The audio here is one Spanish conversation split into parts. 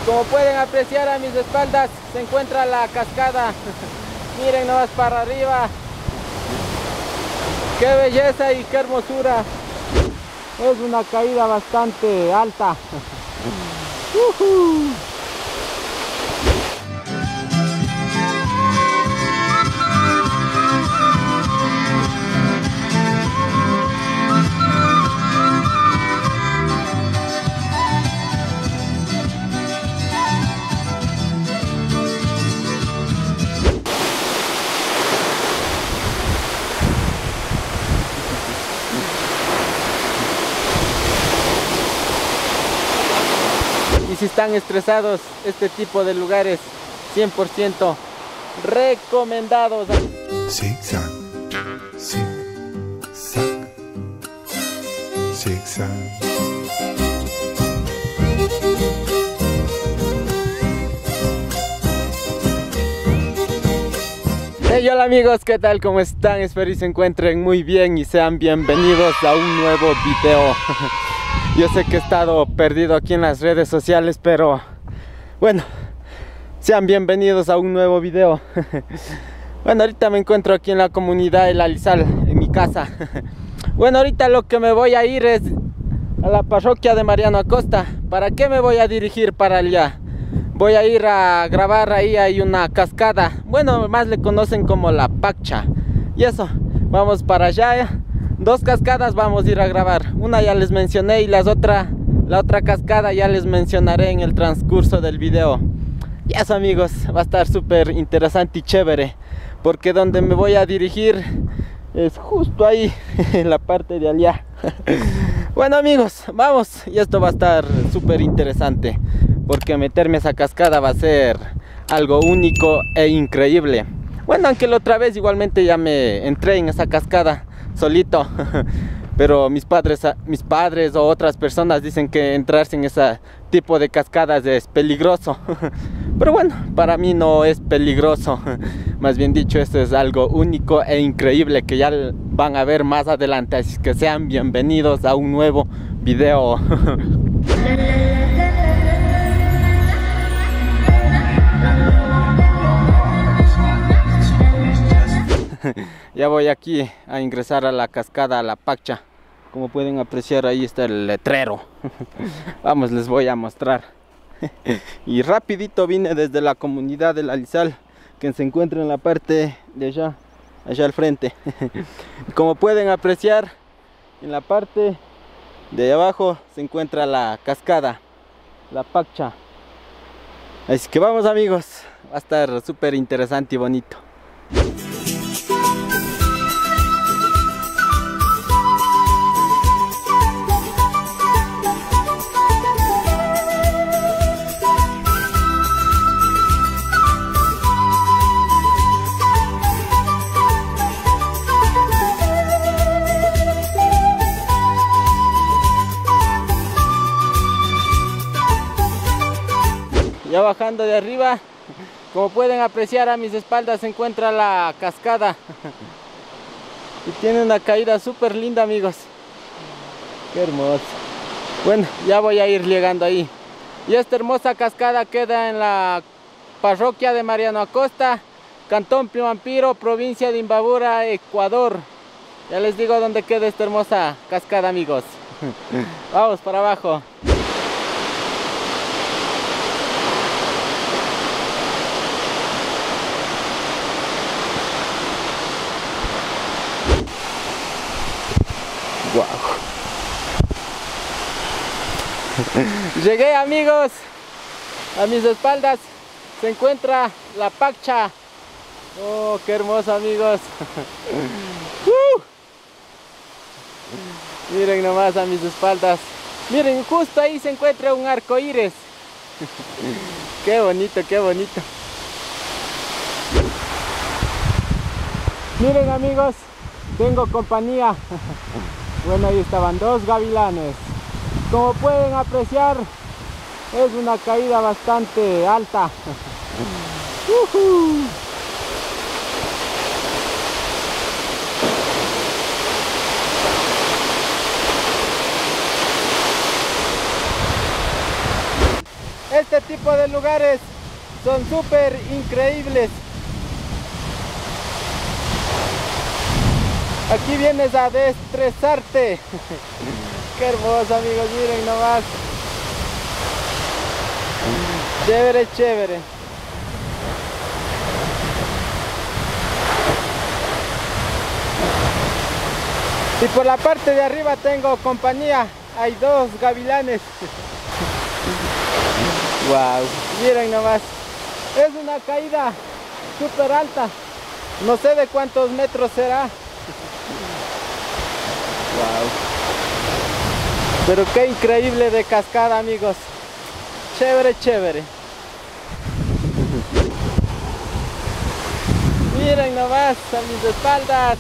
Como pueden apreciar a mis espaldas se encuentra la cascada. Miren nomás para arriba. Qué belleza y qué hermosura. Es una caída bastante alta. Y si están estresados, este tipo de lugares 100% recomendados. Zigzag, zigzag, zigzag. Hey, hola amigos, ¿qué tal? ¿Cómo están? Espero que se encuentren muy bien y sean bienvenidos a un nuevo video. Yo sé que he estado perdido aquí en las redes sociales, pero bueno, sean bienvenidos a un nuevo video. Bueno, ahorita me encuentro aquí en la comunidad El Alisal, en mi casa. Bueno, ahorita lo que me voy a ir es a la parroquia de Mariano Acosta. ¿Para qué me voy a dirigir para allá? Voy a ir a grabar, ahí hay una cascada. Bueno, más le conocen como la Paccha. Y eso, vamos para allá. Dos cascadas vamos a ir a grabar. Una ya les mencioné y la otra cascada ya les mencionaré en el transcurso del video. Y eso amigos, va a estar súper interesante y chévere. Porque donde me voy a dirigir es justo ahí, en la parte de allá. Bueno amigos, vamos. Y esto va a estar súper interesante. Porque meterme a esa cascada va a ser algo único e increíble. Bueno, aunque la otra vez igualmente ya me entré en esa cascada solito, pero mis padres o otras personas dicen que entrarse en ese tipo de cascadas es peligroso. Pero bueno, para mí no es peligroso. Más bien dicho, esto es algo único e increíble que ya van a ver más adelante. Así que sean bienvenidos a un nuevo video. Ya voy aquí a ingresar a la cascada, a la Paccha. Como pueden apreciar, ahí está el letrero. Vamos, les voy a mostrar. Y rapidito vine desde la comunidad del Alisal, que se encuentra en la parte de allá al frente. Como pueden apreciar, en la parte de abajo se encuentra la cascada, la Paccha. Así que vamos amigos, va a estar súper interesante y bonito. Ya bajando de arriba, como pueden apreciar a mis espaldas se encuentra la cascada. Y tiene una caída súper linda amigos. Qué hermoso. Bueno, ya voy a ir llegando ahí. Y esta hermosa cascada queda en la parroquia de Mariano Acosta, Cantón Pimampiro, provincia de Imbabura, Ecuador. Ya les digo dónde queda esta hermosa cascada amigos. Vamos para abajo. Wow. Llegué amigos, a mis espaldas se encuentra la Paccha. Oh, qué hermoso amigos. Miren nomás a mis espaldas. Miren, justo ahí se encuentra un arco iris. Qué bonito, qué bonito. Miren amigos, tengo compañía. Bueno, ahí estaban dos gavilanes. Como pueden apreciar, es una caída bastante alta. Este tipo de lugares son súper increíbles. Aquí vienes a desestresarte. Qué hermoso, amigos, miren nomás. Chévere, chévere. Y por la parte de arriba tengo compañía. Hay dos gavilanes. Wow, miren nomás. Es una caída súper alta. No sé de cuántos metros será. Wow. Pero qué increíble de cascada, amigos. Chévere, chévere. Miren nomás a mis espaldas.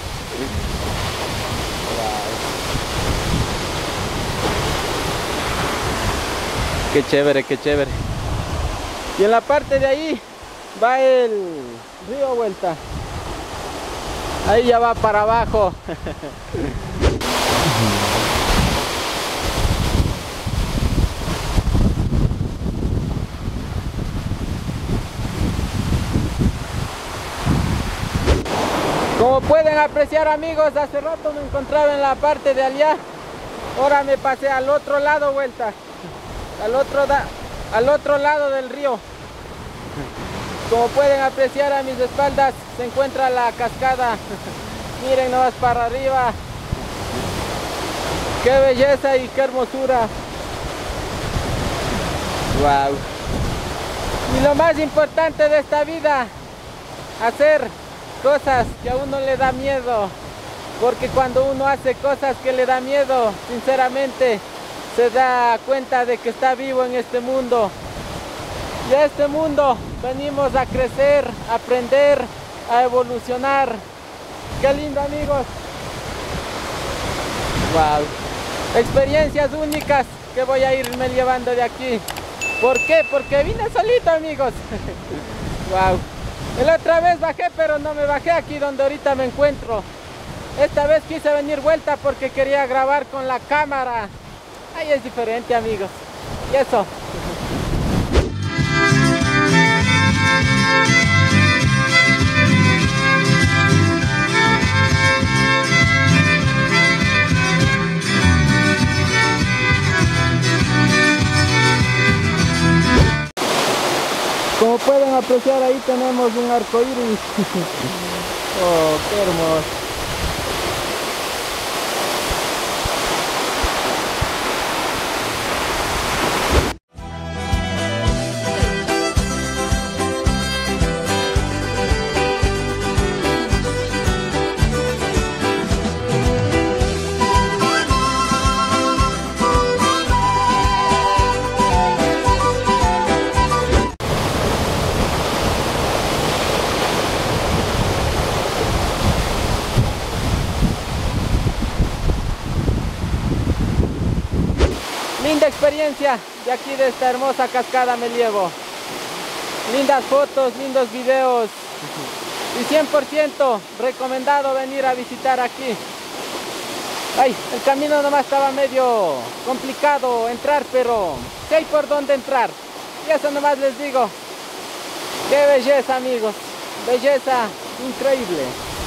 Qué chévere, qué chévere. Y en la parte de ahí va el río Vuelta. Ahí ya va para abajo. Como pueden apreciar, amigos, hace rato me encontraba en la parte de allá. Ahora me pasé al otro lado, Vuelta. Al otro lado del río. Como pueden apreciar, a mis espaldas se encuentra la cascada. Miren nomás para arriba. Qué belleza y qué hermosura. Wow. Y lo más importante de esta vida, hacer cosas que a uno le da miedo. Porque cuando uno hace cosas que le da miedo, sinceramente, se da cuenta de que está vivo en este mundo. Y a este mundo venimos a crecer, a aprender, a evolucionar. Qué lindo, amigos. Wow. Experiencias únicas que voy a irme llevando de aquí. ¿Por qué? Porque vine solito, amigos. Wow. La otra vez bajé, pero no me bajé aquí donde ahorita me encuentro. Esta vez quise venir vuelta porque quería grabar con la cámara. Ahí es diferente, amigos. Y eso. Como pueden apreciar, ahí tenemos un arco iris. Oh, qué hermoso. Linda experiencia de aquí, de esta hermosa cascada me llevo. Lindas fotos, lindos videos. Y 100% recomendado venir a visitar aquí. Ay, el camino nomás estaba medio complicado entrar, pero sí hay por dónde entrar. Y eso nomás les digo. Qué belleza, amigos. Belleza increíble.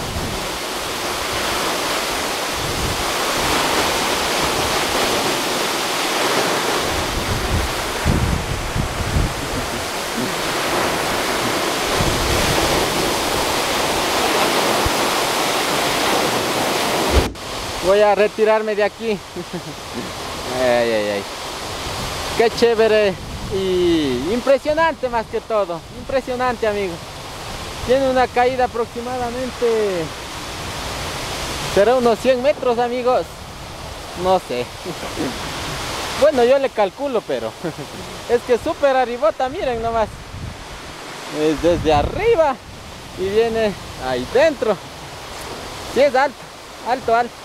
Voy a retirarme de aquí. Ay, ay, ay. Qué chévere y impresionante, más que todo. Impresionante, amigos. Tiene una caída aproximadamente, será unos 100 metros, amigos. No sé. Bueno, yo le calculo, pero es que súper arribota, miren nomás. Es desde arriba y viene ahí dentro. Sí, es alto, alto, alto.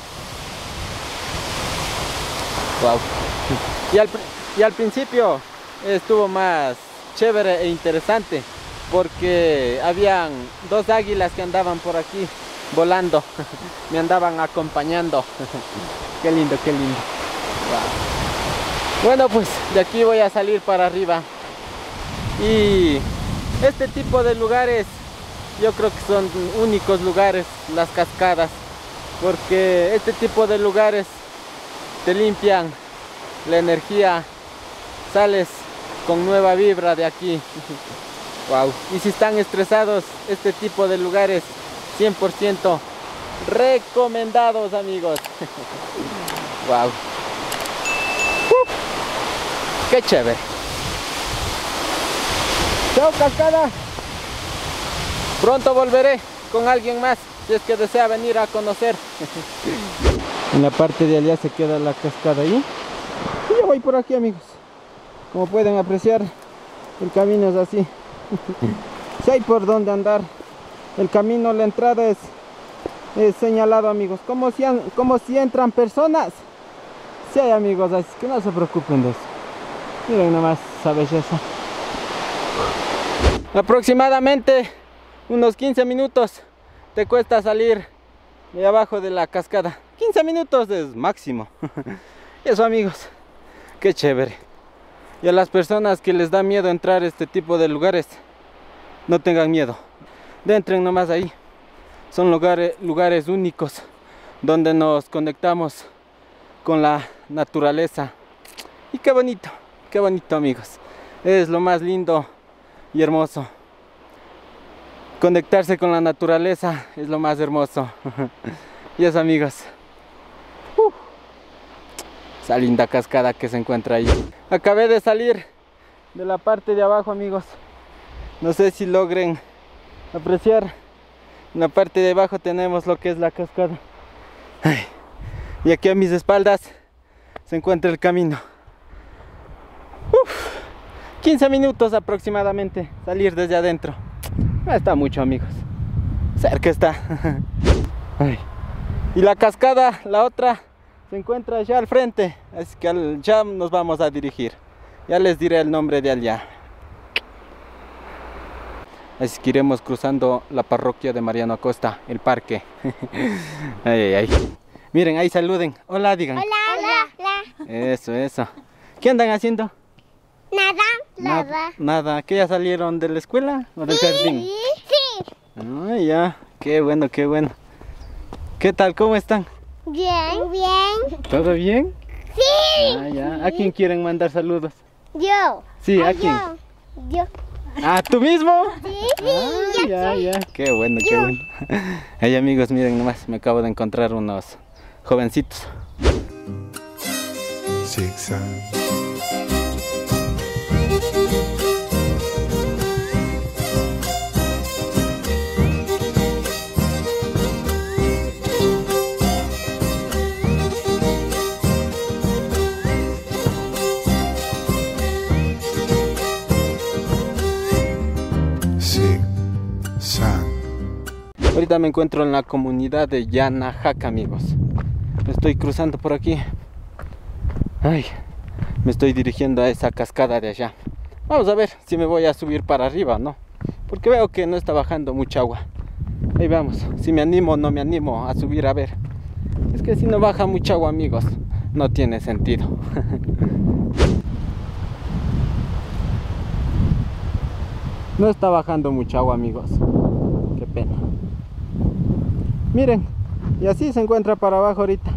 Wow. Y al principio estuvo más chévere e interesante porque habían dos águilas que andaban por aquí volando, me andaban acompañando. Qué lindo, qué lindo. Wow. Bueno, pues de aquí voy a salir para arriba. Y este tipo de lugares yo creo que son únicos lugares, las cascadas, porque este tipo de lugares te limpian la energía, sales con nueva vibra de aquí. Wow. Y si están estresados, este tipo de lugares 100% recomendados, amigos. Wow. Qué chévere. Chao, cascada. Pronto volveré con alguien más si es que desea venir a conocer. En la parte de allá se queda la cascada ahí. Y yo voy por aquí, amigos. Como pueden apreciar, el camino es así. Si hay por dónde andar. El camino, la entrada es señalado, amigos. Como si entran personas. Si hay, amigos, así que no se preocupen de eso. Miren nomás esa belleza. Aproximadamente unos 15 minutos te cuesta salir de abajo de la cascada. 15 minutos es máximo. Eso, amigos, qué chévere. Y a las personas que les da miedo entrar a este tipo de lugares, no tengan miedo. Entren nomás ahí. Son lugares únicos donde nos conectamos con la naturaleza. Y qué bonito, amigos. Es lo más lindo y hermoso. Conectarse con la naturaleza es lo más hermoso. Y eso, amigos. Esa linda cascada que se encuentra ahí. Acabé de salir de la parte de abajo, amigos. No sé si logren apreciar. En la parte de abajo tenemos lo que es la cascada. Ay. Y aquí a mis espaldas se encuentra el camino. 15 minutos aproximadamente salir desde adentro. No está mucho, amigos. Cerca está. Ay. Y la cascada, la otra, se encuentra allá al frente. Así que ya nos vamos a dirigir. Ya les diré el nombre de allá. Así que iremos cruzando la parroquia de Mariano Acosta, el parque. Ay, ay, ay. Miren, ahí saluden. Hola, digan. Hola, hola. Eso. ¿Qué andan haciendo? Nada. Nada. ¿Que ya salieron de la escuela o del jardín? Sí. Ah, ya. Qué bueno. ¿Qué tal? ¿Cómo están? Bien. ¿Todo bien? Sí. Ah, ya. ¿A quién quieren mandar saludos? Yo. Sí, ¿a quién? Yo. ¿Ah, tú mismo? Sí. Ah, ya. Qué bueno. Hey, amigos, miren nomás, me acabo de encontrar unos jovencitos. Zigzag. Ahorita me encuentro en la comunidad de Yanajaca, amigos. Estoy cruzando por aquí. Ay, me estoy dirigiendo a esa cascada de allá. Vamos a ver si me voy a subir para arriba, ¿no? Porque veo que no está bajando mucha agua. Ahí vamos, si me animo o no me animo a subir a ver. Es que si no baja mucha agua, amigos, no tiene sentido. No está bajando mucha agua, amigos. Qué pena. Miren, y así se encuentra para abajo ahorita.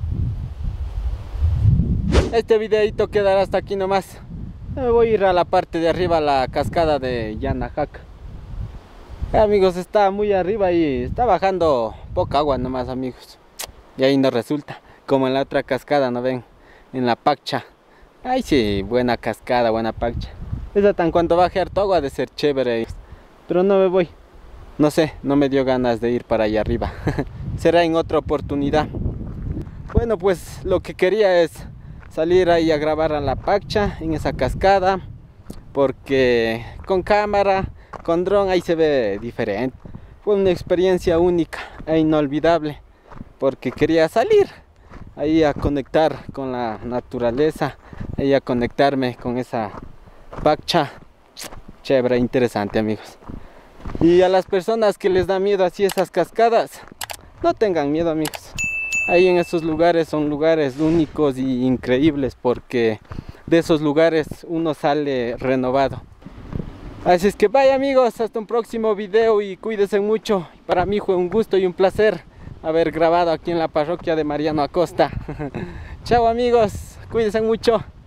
Este videito quedará hasta aquí nomás. Me voy a ir a la parte de arriba, a la cascada de Yanajaca. Amigos, está muy arriba y está bajando poca agua nomás, amigos. Y ahí no resulta, como en la otra cascada, ¿no ven? En la Paccha. Ay, sí, buena cascada, buena Paccha. Esa tan cuando baje harto agua de ser chévere. Pero no me voy. No sé, no me dio ganas de ir para allá arriba. Será en otra oportunidad. Bueno, pues lo que quería es salir ahí a grabar a la Paccha, en esa cascada. Porque con cámara, con dron, ahí se ve diferente. Fue una experiencia única e inolvidable. Porque quería salir ahí a conectar con la naturaleza. Ahí a conectarme con esa Paccha. Chévere, interesante, amigos. Y a las personas que les da miedo así esas cascadas, no tengan miedo, amigos. Ahí en esos lugares son lugares únicos y increíbles, porque de esos lugares uno sale renovado. Así es que vaya amigos, hasta un próximo video y cuídense mucho. Para mí fue un gusto y un placer haber grabado aquí en la parroquia de Mariano Acosta. Chao amigos, cuídense mucho.